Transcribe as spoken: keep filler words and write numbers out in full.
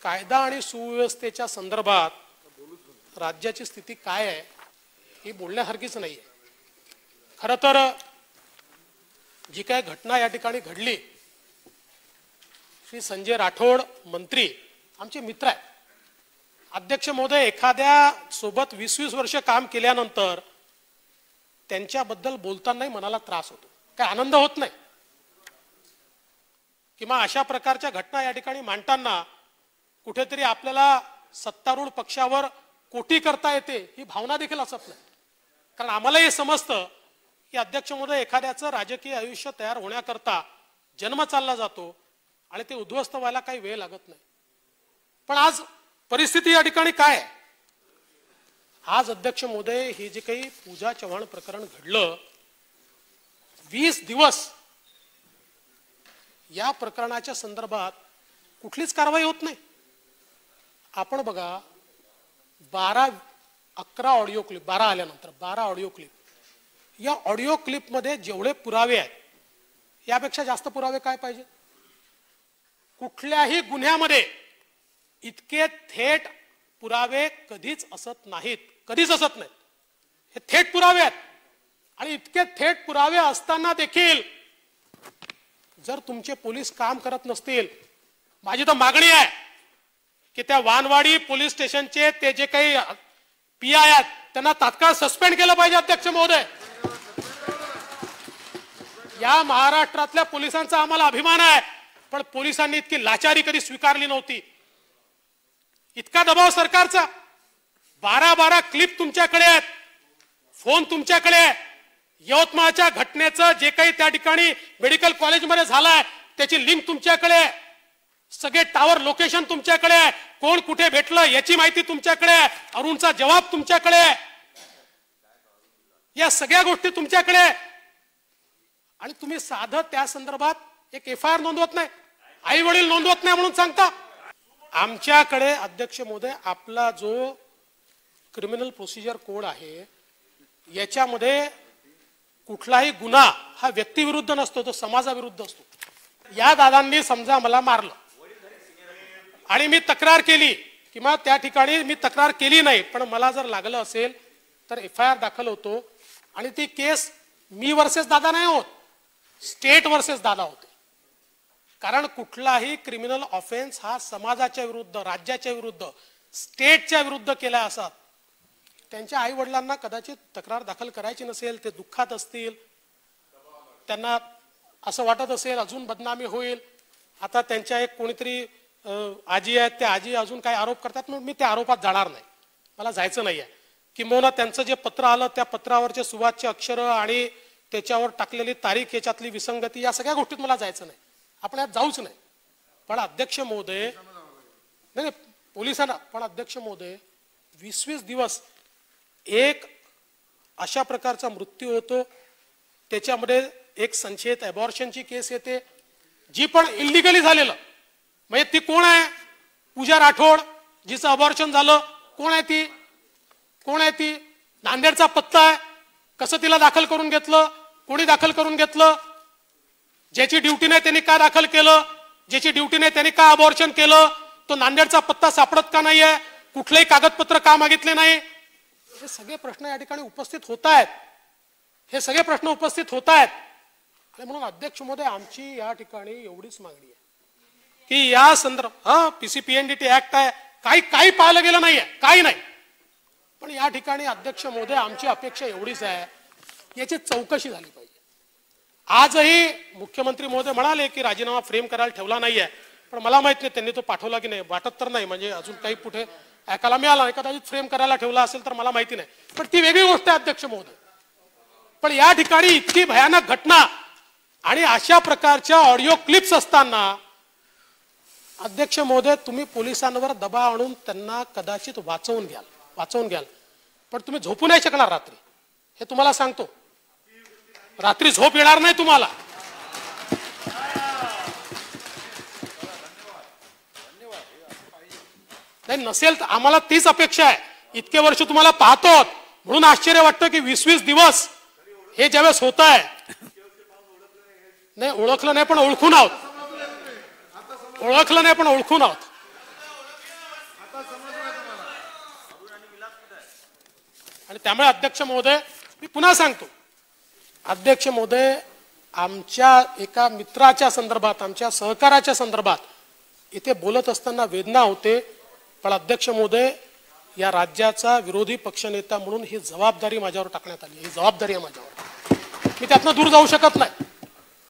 कायदा आणि सुव्यवस्थेच्या संदर्भात राज्याची स्थिती काय आहे ही बोलण्यासारखीच नाहीये। खरं तर जी काय घटना या ठिकाणी घडली, श्री संजय राठोड मंत्री आमचे मित्र आहेत। अध्यक्ष महोदय, एखाद्या सोबत वीस वीस वर्ष काम केल्यानंतर त्यांच्याबद्दल बोलतानाही मनाला त्रास होतो, काय आनंद होत नाही। किंवा अशा प्रकारच्या घटना या ठिकाणी मांडताना कुठेतरी आपल्याला सत्तारूढ पक्षावर कोटी करता येते ही भावना देखील असत नाही। कारण आम्हाला हे समजतं की अध्यक्ष महोदय, एखाद्याचं राजकीय आयुष्य तयार होण्याकरता जन्म चालला जातो आणि ते उद्ध्वस्त व्हायला काही वेळ लागत नाही। पण आज परिस्थिती या ठिकाणी काय आहे? आज अध्यक्ष महोदय, हे जे काही पूजा चव्हाण प्रकरण घडलं, वीस दिवस या प्रकरणाच्या संदर्भात कुठलीच कारवाई होत नाही। आपण बघा, बारा अकरा ऑडिओ क्लिप, बारा आल्यानंतर बारा ऑडिओ क्लिप, या ऑडिओ क्लिप मध्ये जेवढे पुरावे आहेत यापेक्षा जास्त पुरावे काय पाहिजे? कुठल्याही गुन्ह्यामध्ये इतके थेट पुरावे कधीच असत नाहीत, कधीच असत नाहीत। हे थेट पुरावे आहेत आणि इतके थेट पुरावे असताना देखील जर तुमचे पोलीस काम करत नसतील, माझी तर मागणी आहे की त्या वानवाडी पोलीस स्टेशनचे ते जे काही पी आय आहेत त्यांना तात्काळ सस्पेंड केलं पाहिजे। अध्यक्ष महोदय, या महाराष्ट्रातल्या पोलिसांचा आम्हाला अभिमान आहे, पण पोलिसांनी इतकी लाचारी कधी स्वीकारली नव्हती। इतका दबाव सरकारचा, बारा बारा क्लिप तुमच्याकडे आहेत, फोन तुमच्याकडे आहे। यवतमाळच्या घटनेचं जे काही त्या ठिकाणी मेडिकल कॉलेजमध्ये झालंय त्याची लिंक तुमच्याकडे आहे, सगळे टावर लोकेशन तुमच्याकडे आहे, कोण कुठे भेटलं याची माहिती तुमच्याकडे आहे, अरुणचा जबाब तुमच्याकडे आहे, या सगळ्या गोष्टी तुमच्याकडे आहे। आणि तुम्ही साधं त्या संदर्भात एक एफ आय आर नोंदवत नाही, आई वडील नोंदवत नाही म्हणून सांगता। आमच्याकडे अध्यक्ष महोदय, आपला जो क्रिमिनल प्रोसिजर कोड आहे याच्यामध्ये कुठलाही गुन्हा हा व्यक्तीविरुद्ध नसतो, तो समाजाविरुद्ध असतो। या दादांनी समजा मला मारलं आणि मी तक्रार केली, किंवा त्या ठिकाणी मी तक्रार केली नाही पण मला जर लागलं असेल तर एफ आय आर दाखल होतो आणि ती केस मी वर्सेस दादा नाही होत, स्टेट वर्सेस दादा होते। कारण कुठलाही क्रिमिनल ऑफेन्स हा समाजाच्या विरुद्ध, राज्याच्या विरुद्ध, स्टेटच्या विरुद्ध केला असतात। त्यांच्या आई वडिलांना कदाचित तक्रार दाखल करायची नसेल, ते दुःखात असतील, त्यांना असं वाटत असेल अजून बदनामी होईल। आता त्यांच्या एक कोणीतरी आजी आहेत, त्या आजी अजून काही आरोप करतात, म्हणून मी त्या आरोपात जाणार नाही, मला जायचं नाही आहे। किंबहुना त्यांचं जे पत्र आलं त्या पत्रावरचे सुवाच्य अक्षर आणि त्याच्यावर टाकलेली तारीख, याच्यातली विसंगती, या सगळ्या गोष्टीत मला जायचं नाही, आपण यात जाऊच नाही। पण अध्यक्ष महोदय, नाही पोलिसांना, पण अध्यक्ष महोदय, वीस वीस दिवस एक अशा प्रकारचा मृत्यू होतो, त्याच्यामध्ये एक संशयित अबॉर्शनची केस येते, जी पण इल्लिगली झालेलं, म्हणजे ती कोण आहे? पूजा राठोड, जिचं अबॉर्शन झालं, कोण आहे ती? कोण आहे ती? नांदेडचा पत्ता आहे, कसं तिला दाखल करून घेतलं, कोणी दाखल करून घेतलं? ज्याची ड्युटी नाही त्यांनी का दाखल केलं? ज्याची ड्युटी नाही त्यांनी का अबॉर्शन केलं? तो नांदेडचा पत्ता सापडत का नाहीये? कुठलेही कागदपत्र का मागितले नाही? हे सगळे प्रश्न या ठिकाणी उपस्थित होत आहेत, हे सगळे प्रश्न उपस्थित होत आहेत। आणि म्हणून अध्यक्ष महोदय, आमची या ठिकाणी एवढीच मागणी आहे की या संदर्भात, हा पीसीपीएनडीटी ऍक्ट आहे, काही काही पाहिलं गेलं नाहीये, काही नाही, पण या ठिकाणी अध्यक्ष महोदय आमची अपेक्षा एवढीच आहे, याची चौकशी झाली पाहिजे। आजही मुख्यमंत्री महोदय म्हणाले की राजीनामा फ्रेम करायला ठेवला नाहीये, पण मला माहित नाही त्यांनी तो पाठवला की नाही, वाटत तर नाही, म्हणजे अजून काही कुठे ऐकायला मिळाला नाही, कदाचित फ्रेम करायला ठेवला असेल तर मला माहिती नाही, पण ती वेगळी गोष्ट आहे अध्यक्ष महोदय। पण या ठिकाणी इतकी भयानक घटना आणि अशा प्रकारच्या ऑडिओ क्लिप्स असताना अध्यक्ष महोदय, तुम्ही पोलिसांवर दबाव आणून त्यांना कदाचित वाचवून घ्याल, वाचवून घ्याल, पण तुम्ही झोपू नाही शकणार रात्री, हे तुम्हाला सांगतो। रात्री झोप येणार नाही तुम्हाला। नाही नसेल तर आम्हाला तीच अपेक्षा आहे, इतके वर्ष तुम्हाला पाहतो म्हणून आश्चर्य वाटतं की वीस वीस दिवस हे ज्यावेळेस होत आहे, नाही ओळखलं नाही पण ओळखून आहोत, ओळखलं नाही पण ओळखून आहोत, आणि त्यामुळे अध्यक्ष महोदय मी पुन्हा सांगतो, अध्यक्ष महोदय आमच्या एका मित्राच्या संदर्भात, आमच्या सहकाराच्या संदर्भात इथे बोलत असताना वेदना होते, पण अध्यक्ष महोदय या राज्याचा विरोधी पक्षनेता म्हणून ही जबाबदारी माझ्यावर टाकण्यात आली, ही जबाबदारी आहे माझ्यावर, मी त्यातनं दूर जाऊ शकत नाही.